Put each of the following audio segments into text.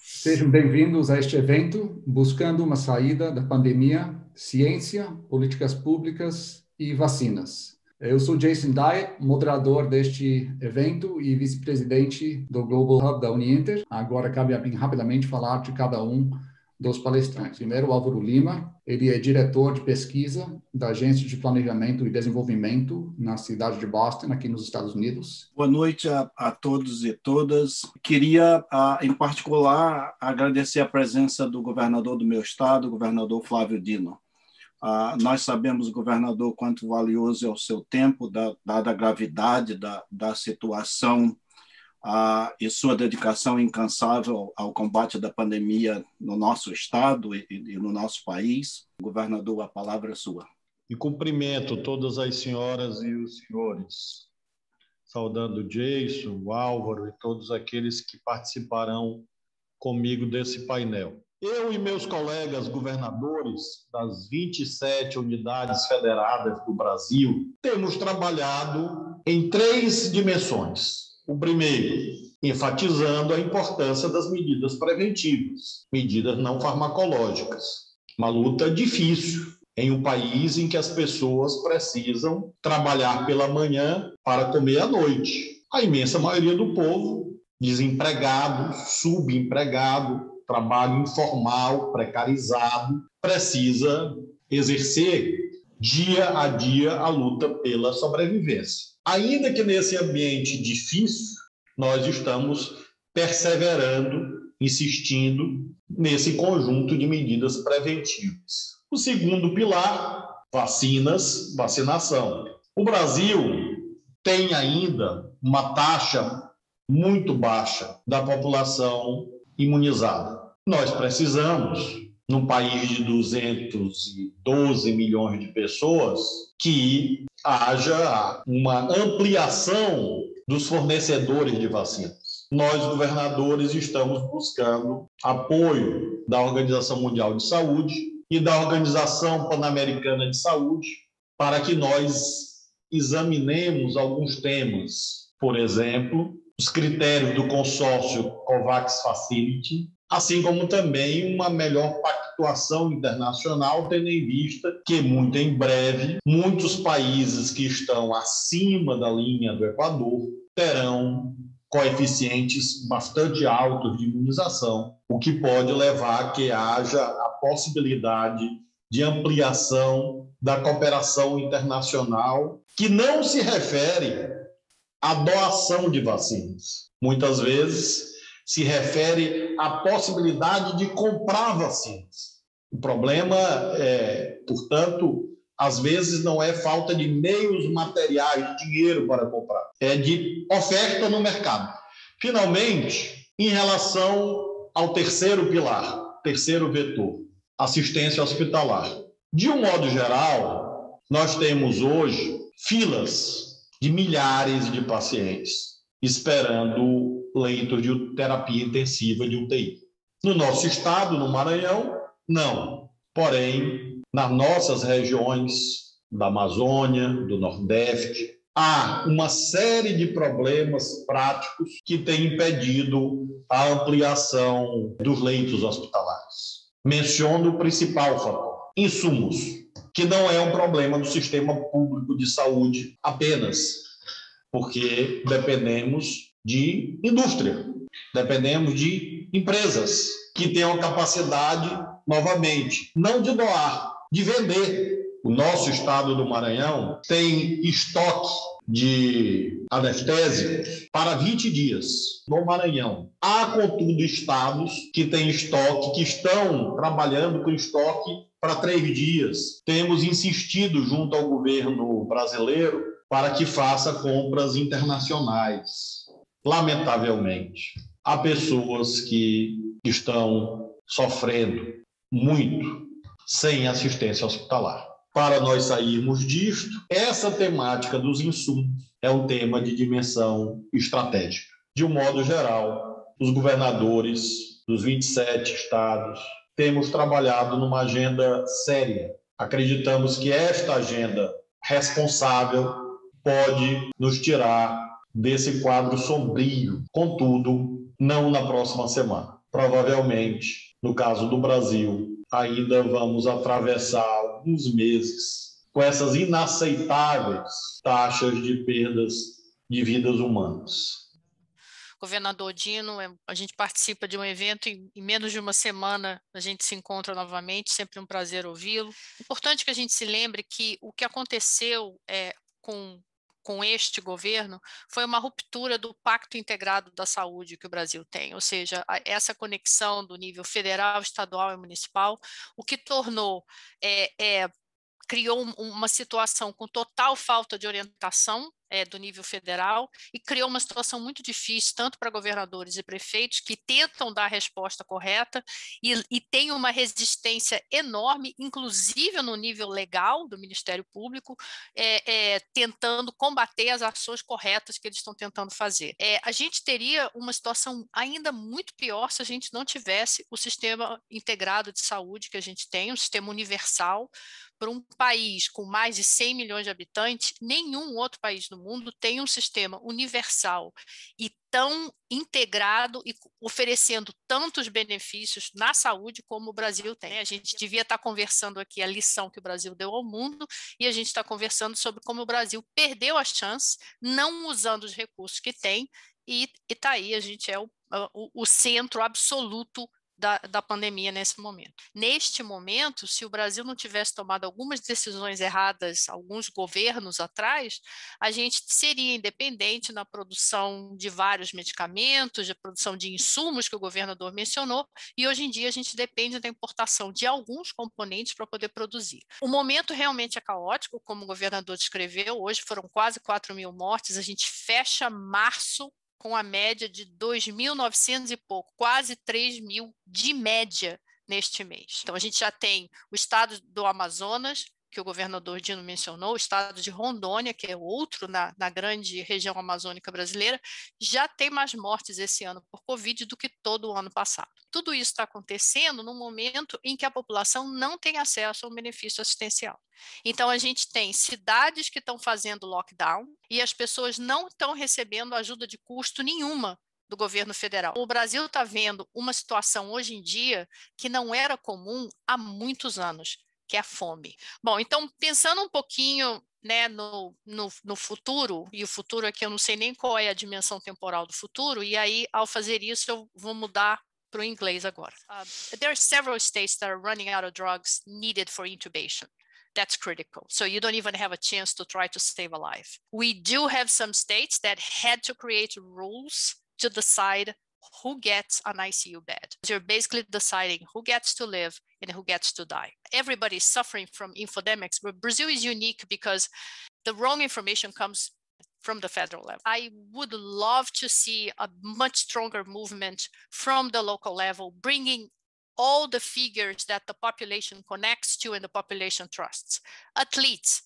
Sejam bem-vindos a este evento, buscando uma saída da pandemia, ciência, políticas públicas e vacinas. Eu sou Jason Dye, moderador deste evento e vice-presidente do Global Hub da Uninter. Agora cabe a mim rapidamente falar de cada um dos palestrantes. Primeiro, o Álvaro Lima, ele é diretor de pesquisa da Agência de Planejamento e Desenvolvimento na cidade de Boston, aqui nos Estados Unidos. Boa noite a todos e todas. Queria, em particular, agradecer a presença do governador do meu estado, o governador Flávio Dino. Nós sabemos, governador, quanto valioso é o seu tempo, dada a gravidade da situação e sua dedicação incansável ao combate da pandemia no nosso estado e no nosso país. Governador, a palavra é sua. E cumprimento todas as senhoras e os senhores, saudando o Jason, o Álvaro e todos aqueles que participarão comigo desse painel. Eu e meus colegas governadores das 27 unidades federadas do Brasil temos trabalhado em 3 dimensões. O primeiro, enfatizando a importância das medidas preventivas, medidas não farmacológicas. Uma luta difícil em um país em que as pessoas precisam trabalhar pela manhã para comer à noite. A imensa maioria do povo, desempregado, subempregado, trabalho informal, precarizado, precisa exercer dia a dia a luta pela sobrevivência. Ainda que nesse ambiente difícil, nós estamos perseverando, insistindo nesse conjunto de medidas preventivas. O segundo pilar, vacinas, vacinação. O Brasil tem ainda uma taxa muito baixa da população imunizada. Nós precisamos, num país de 212 milhões de pessoas, que haja uma ampliação dos fornecedores de vacinas. Nós, governadores, estamos buscando apoio da Organização Mundial de Saúde e da Organização Pan-Americana de Saúde para que nós examinemos alguns temas. Por exemplo, os critérios do consórcio COVAX Facility, assim como também uma melhor pactuação internacional, tendo em vista que, muito em breve, muitos países que estão acima da linha do Equador terão coeficientes bastante altos de imunização, o que pode levar a que haja a possibilidade de ampliação da cooperação internacional, que não se refere à doação de vacinas. Muitas vezes se refere à possibilidade de comprar vacinas. O problema portanto, às vezes não é falta de meios materiais, de dinheiro para comprar, é de oferta no mercado. Finalmente, em relação ao terceiro pilar, terceiro vetor, assistência hospitalar. De um modo geral, nós temos hoje filas de milhares de pacientes esperando leitos de terapia intensiva de UTI. No nosso estado, no Maranhão, não. Porém, nas nossas regiões da Amazônia, do Nordeste, há uma série de problemas práticos que têm impedido a ampliação dos leitos hospitalares. Menciono o principal fator: insumos, que não é um problema do sistema público de saúde apenas, porque dependemos de indústria, dependemos de empresas que tenham capacidade, novamente, não de doar, de vender. O nosso estado do Maranhão tem estoque de anestésicos para 20 dias no Maranhão. Há, contudo, estados que têm estoque, que estão trabalhando com estoque para 3 dias. Temos insistido junto ao governo brasileiro para que faça compras internacionais. Lamentavelmente, há pessoas que estão sofrendo muito sem assistência hospitalar. Para nós sairmos disto, essa temática dos insumos é um tema de dimensão estratégica. De um modo geral, os governadores dos 27 estados temos trabalhado numa agenda séria. Acreditamos que esta agenda responsável pode nos tirar desse quadro sombrio, contudo, não na próxima semana. provavelmente, no caso do Brasil, ainda vamos atravessar alguns meses com essas inaceitáveis taxas de perdas de vidas humanas. Governador Dino, a gente participa de um evento e em menos de uma semana a gente se encontra novamente, sempre um prazer ouvi-lo. Importante que a gente se lembre que o que aconteceu com este governo foi uma ruptura do Pacto Integrado da Saúde que o Brasil tem, ou seja, essa conexão do nível federal, estadual e municipal, o que tornou criou uma situação com total falta de orientação do nível federal e criou uma situação muito difícil, tanto para governadores e prefeitos que tentam dar a resposta correta e tem uma resistência enorme, inclusive no nível legal do Ministério Público, tentando combater as ações corretas que eles estão tentando fazer. A gente teria uma situação ainda muito pior se a gente não tivesse o sistema integrado de saúde que a gente tem, um sistema universal. Para um país com mais de 100 milhões de habitantes, nenhum outro país do mundo tem um sistema universal e tão integrado e oferecendo tantos benefícios na saúde como o Brasil tem. A gente devia estar conversando aqui a lição que o Brasil deu ao mundo e a gente está conversando sobre como o Brasil perdeu a chance, não usando os recursos que tem, e está aí, a gente é o centro absoluto da pandemia nesse momento. Neste momento, se o Brasil não tivesse tomado algumas decisões erradas, alguns governos atrás, a gente seria independente na produção de vários medicamentos, de produção de insumos que o governador mencionou, e hoje em dia a gente depende da importação de alguns componentes para poder produzir. O momento realmente é caótico, como o governador descreveu, hoje foram quase 4.000 mortes, a gente fecha março com a média de 2.900 e pouco, quase 3.000 de média neste mês. Então, a gente já tem o estado do Amazonas, que o governador Dino mencionou, o estado de Rondônia, que é outro na grande região amazônica brasileira, já tem mais mortes esse ano por Covid do que todo o ano passado. Tudo isso está acontecendo no momento em que a população não tem acesso a um benefício assistencial. Então, a gente tem cidades que estão fazendo lockdown e as pessoas não estão recebendo ajuda de custo nenhuma do governo federal. O Brasil está vendo uma situação hoje em dia que não era comum há muitos anos, que é a fome. Bom, então, pensando um pouquinho, né, no futuro, e o futuro aqui eu não sei nem qual é a dimensão temporal do futuro, e aí, ao fazer isso, eu vou mudar para o inglês agora. There are several states that are running out of drugs needed for intubation. That's critical. So you don't even have a chance to try to save a life. We do have some states that had to create rules to decide who gets an ICU bed. You're basically deciding who gets to live and who gets to die. Everybody is suffering from infodemics, but Brazil is unique because the wrong information comes from the federal level. I would love to see a much stronger movement from the local level, bringing all the figures that the population connects to and the population trusts, athletes,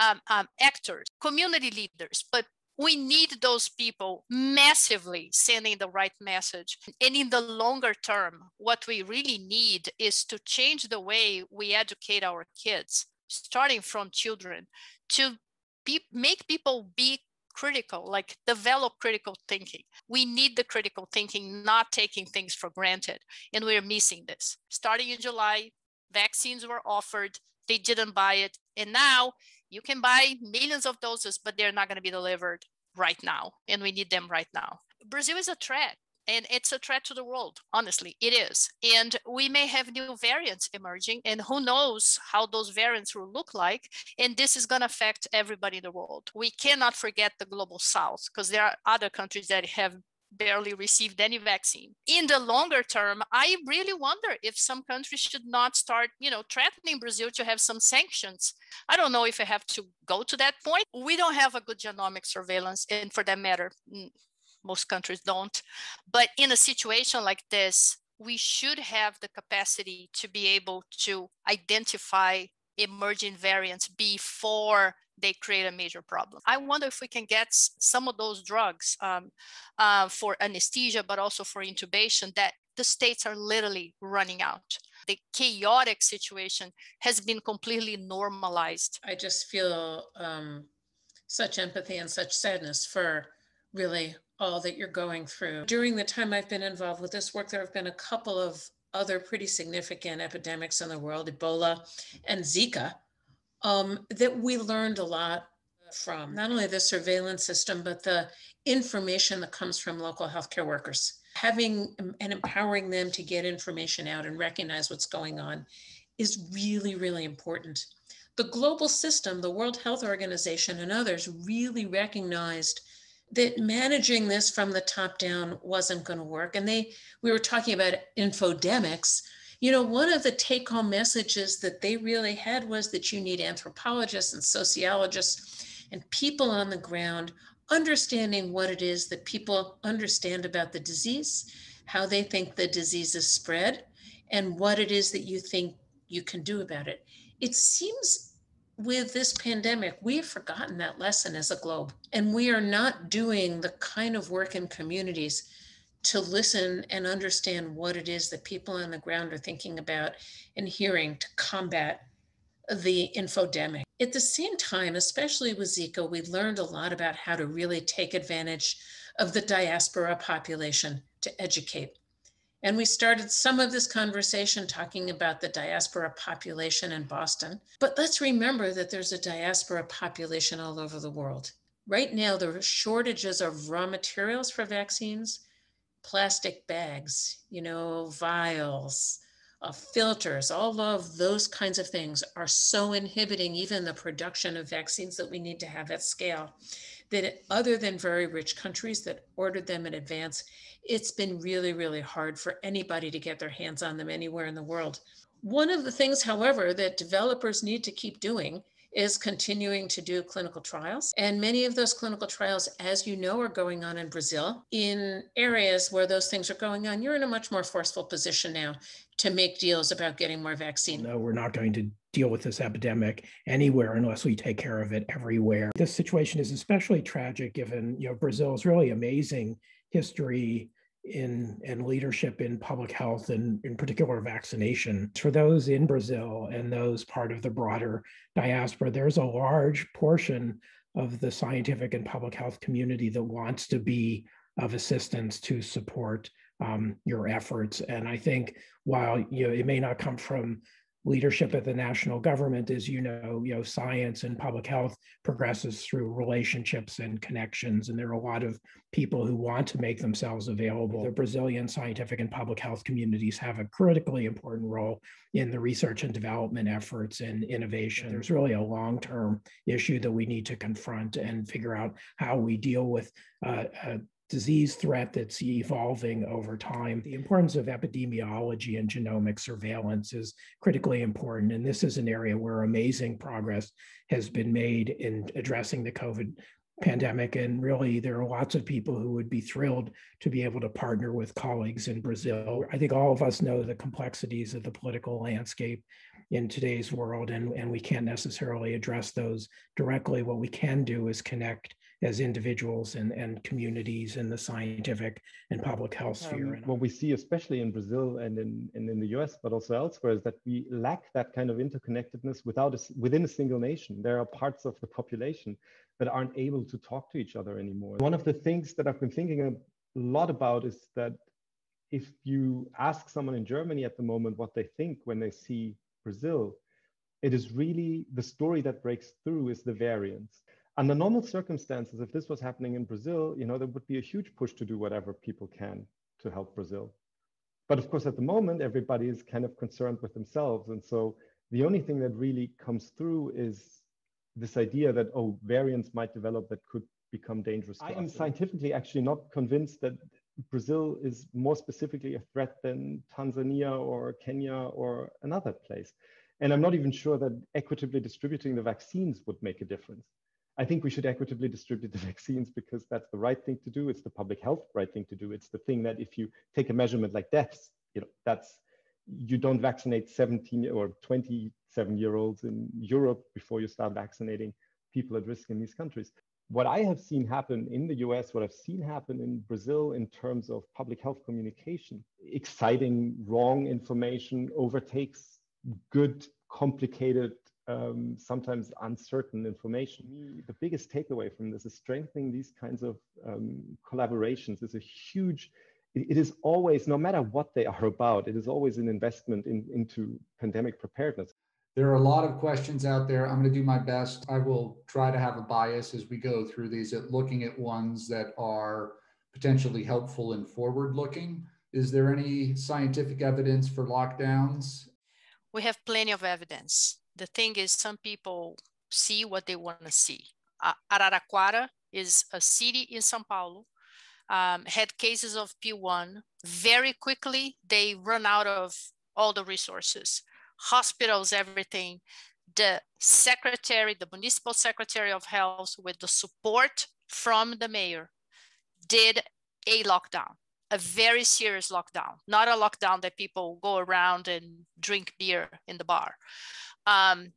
actors, community leaders, but we need those people massively sending the right message. And in the longer term, what we really need is to change the way we educate our kids, starting from children, to make people be critical, like develop critical thinking. We need the critical thinking, not taking things for granted. And we're missing this. Starting in July, vaccines were offered, they didn't buy it. And now you can buy millions of doses, but they're not going to be delivered right now. And we need them right now. Brazil is a threat. And it's a threat to the world, honestly, it is. And we may have new variants emerging, and who knows how those variants will look like. And this is going to affect everybody in the world. We cannot forget the global south, because there are other countries that have barely received any vaccine. In the longer term, I really wonder if some countries should not start, threatening Brazil to have some sanctions. I don't know if I have to go to that point. We don't have a good genomic surveillance, and for that matter, most countries don't. But in a situation like this, we should have the capacity to be able to identify emerging variants before they create a major problem. I wonder if we can get some of those drugs for anesthesia, but also for intubation, that the states are literally running out. The chaotic situation has been completely normalized. I just feel such empathy and such sadness for really all that you're going through. During the time I've been involved with this work, there have been a couple of other pretty significant epidemics in the world, Ebola and Zika, that we learned a lot from. Not only the surveillance system, but the information that comes from local healthcare workers. Having and empowering them to get information out and recognize what's going on is really, really important. The global system, the World Health Organization and others really recognized that managing this from the top down wasn't going to work. And we were talking about infodemics. You know, one of the take-home messages that they really had was that you need anthropologists and sociologists and people on the ground understanding what it is that people understand about the disease, how they think the disease is spread, and what it is that you think you can do about it. It seems with this pandemic, we have forgotten that lesson as a globe, and we are not doing the kind of work in communities to listen and understand what it is that people on the ground are thinking about and hearing to combat the infodemic. At the same time, especially with Zika, we learned a lot about how to really take advantage of the diaspora population to educate. And we started some of this conversation talking about the diaspora population in Boston. But let's remember that there's a diaspora population all over the world. Right now, there are shortages of raw materials for vaccines, plastic bags, vials, filters, all of those kinds of things are so inhibiting even the production of vaccines that we need to have at scale, that other than very rich countries that ordered them in advance, it's been really, really hard for anybody to get their hands on them anywhere in the world. One of the things, however, that developers need to keep doing is continuing to do clinical trials. And many of those clinical trials, as you know, are going on in Brazil. In areas where those things are going on, you're in a much more forceful position now to make deals about getting more vaccine. No, we're not going to deal with this epidemic anywhere unless we take care of it everywhere. This situation is especially tragic given, Brazil's really amazing history in leadership in public health and in particular vaccination. For those in Brazil and those part of the broader diaspora, there's a large portion of the scientific and public health community that wants to be of assistance to support your efforts. And I think while it may not come from leadership at the national government, as science and public health progresses through relationships and connections, and there are a lot of people who want to make themselves available. The Brazilian scientific and public health communities have a critically important role in the research and development efforts and innovation. There's really a long-term issue that we need to confront and figure out how we deal with a disease threat that's evolving over time. The importance of epidemiology and genomic surveillance is critically important. And this is an area where amazing progress has been made in addressing the COVID pandemic. And really, there are lots of people who would be thrilled to be able to partner with colleagues in Brazil. I think all of us know the complexities of the political landscape in today's world, and we can't necessarily address those directly. What we can do is connect as individuals and communities in the scientific and public health sphere. What we see, especially in Brazil and in the US, but also elsewhere, is that we lack that kind of interconnectedness within a single nation. There are parts of the population that aren't able to talk to each other anymore. One of the things that I've been thinking a lot about is that if you ask someone in Germany at the moment what they think when they see Brazil, it is really the story that breaks through is the variants. Under normal circumstances, if this was happening in Brazil, there would be a huge push to do whatever people can to help Brazil. But of course, at the moment, everybody is kind of concerned with themselves. And so the only thing that really comes through is this idea that, variants might develop that could become dangerous to us. I am scientifically actually not convinced that Brazil is more specifically a threat than Tanzania or Kenya or another place. And I'm not even sure that equitably distributing the vaccines would make a difference. I think we should equitably distribute the vaccines because that's the right thing to do. It's the public health right thing to do. It's the thing that if you take a measurement like deaths, you don't vaccinate 17 or 27-year-olds in Europe before you start vaccinating people at risk in these countries. What I have seen happen in the US, what I've seen happen in Brazil in terms of public health communication, exciting wrong information overtakes good, complicated sometimes uncertain information. The biggest takeaway from this is strengthening these kinds of collaborations is a huge, it is always, no matter what they are about, it is always an investment into pandemic preparedness. There are a lot of questions out there. I'm going to do my best. I will try to have a bias as we go through these at looking at ones that are potentially helpful and forward-looking. Is there any scientific evidence for lockdowns? We have plenty of evidence. The thing is, some people see what they want to see. Araraquara is a city in São Paulo, had cases of P1. Very quickly, they run out of all the resources. Hospitals, everything. The secretary, the municipal secretary of health, with the support from the mayor, did a lockdown, a very serious lockdown, not a lockdown that people go around and drink beer in the bar. And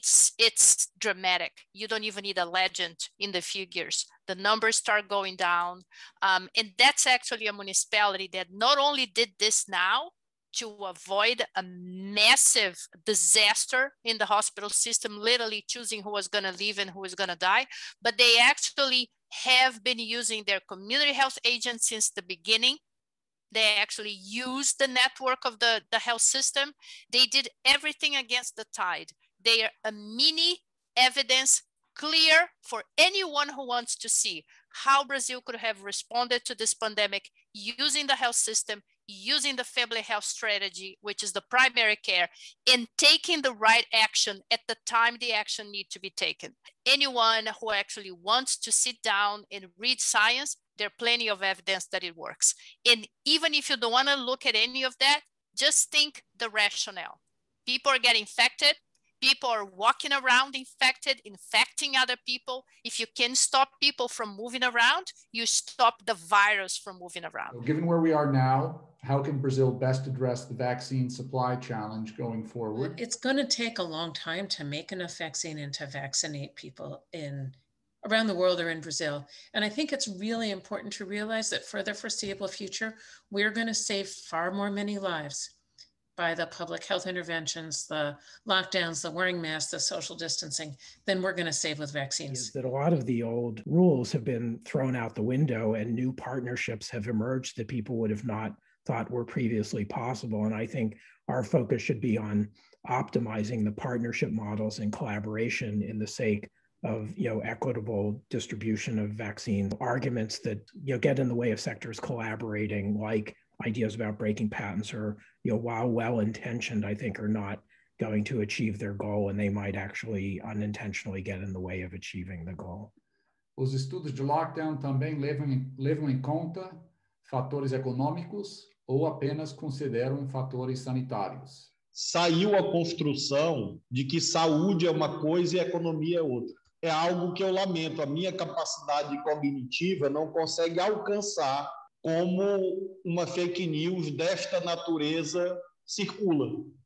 it's dramatic. You don't even need a legend in the figures. The numbers start going down. And that's actually a municipality that not only did this now to avoid a massive disaster in the hospital system, literally choosing who was going to live and who was going to die, but they actually have been using their community health agents since the beginning. They actually used the network of the health system. They did everything against the tide. They are a mini evidence clear for anyone who wants to see how Brazil could have responded to this pandemic using the health system, using the family health strategy, which is the primary care, and taking the right action at the time the action needs to be taken. Anyone who actually wants to sit down and read science, there are plenty of evidence that it works. And even if you don't want to look at any of that, just think the rationale. People are getting infected. People are walking around infected, infecting other people. If you can stop people from moving around, you stop the virus from moving around. So given where we are now, how can Brazil best address the vaccine supply challenge going forward? It's going to take a long time to make enough vaccine and to vaccinate people around the world or in Brazil. And I think it's really important to realize that for the foreseeable future, we're going to save far more many lives by the public health interventions, the lockdowns, the wearing masks, the social distancing, than we're going to save with vaccines. Is that a lot of the old rules have been thrown out the window and new partnerships have emerged that people would have not thought were previously possible. And I think our focus should be on optimizing the partnership models and collaboration in the sake of equitable distribution of vaccines. Arguments that get in the way of sectors collaborating, like ideas about breaking patents, or while well-intentioned, I think are not going to achieve their goal, and they might actually unintentionally get in the way of achieving the goal. Os estudos de lockdown também levam em conta fatores econômicos ou apenas consideram fatores sanitários? Saiu a construção de que saúde é uma coisa e economia é outra. É algo que eu lamento. A minha capacidade cognitiva não consegue alcançar como uma fake news desta natureza circula.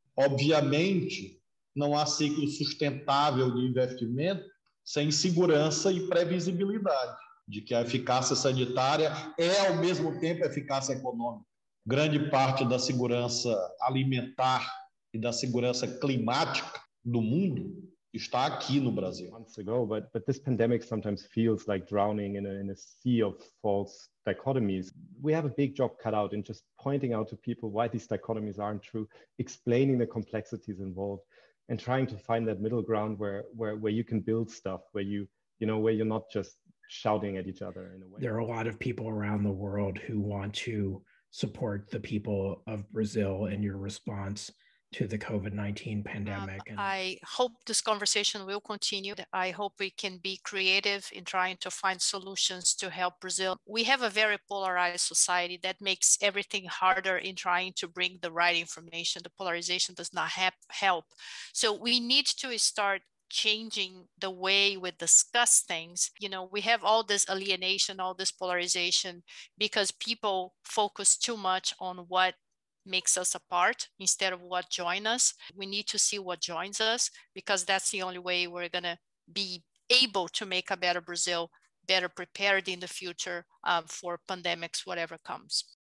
Obviamente, não há ciclo sustentável de investimento sem segurança e previsibilidade de que a eficácia sanitária é, ao mesmo tempo, eficácia econômica. Grande parte da segurança alimentar e da segurança climática do mundo está aqui no Brasil. Months ago, but this pandemic sometimes feels like drowning in a sea of false dichotomies. We have a big job cut out in just pointing out to people why these dichotomies aren't true, explaining the complexities involved, and trying to find that middle ground where you can build stuff, where where you're not just shouting at each other in a way. There are a lot of people around the world who want to support the people of Brazil and your response to the COVID-19 pandemic. I hope this conversation will continue. I hope we can be creative in trying to find solutions to help Brazil. We have a very polarized society that makes everything harder in trying to bring the right information. The polarization does not help. So we need to start changing the way we discuss things. We have all this alienation, all this polarization, because people focus too much on what makes us apart instead of what joins us. We need to see what joins us, because that's the only way we're going to be able to make a better Brazil, better prepared in the future for pandemics, whatever comes.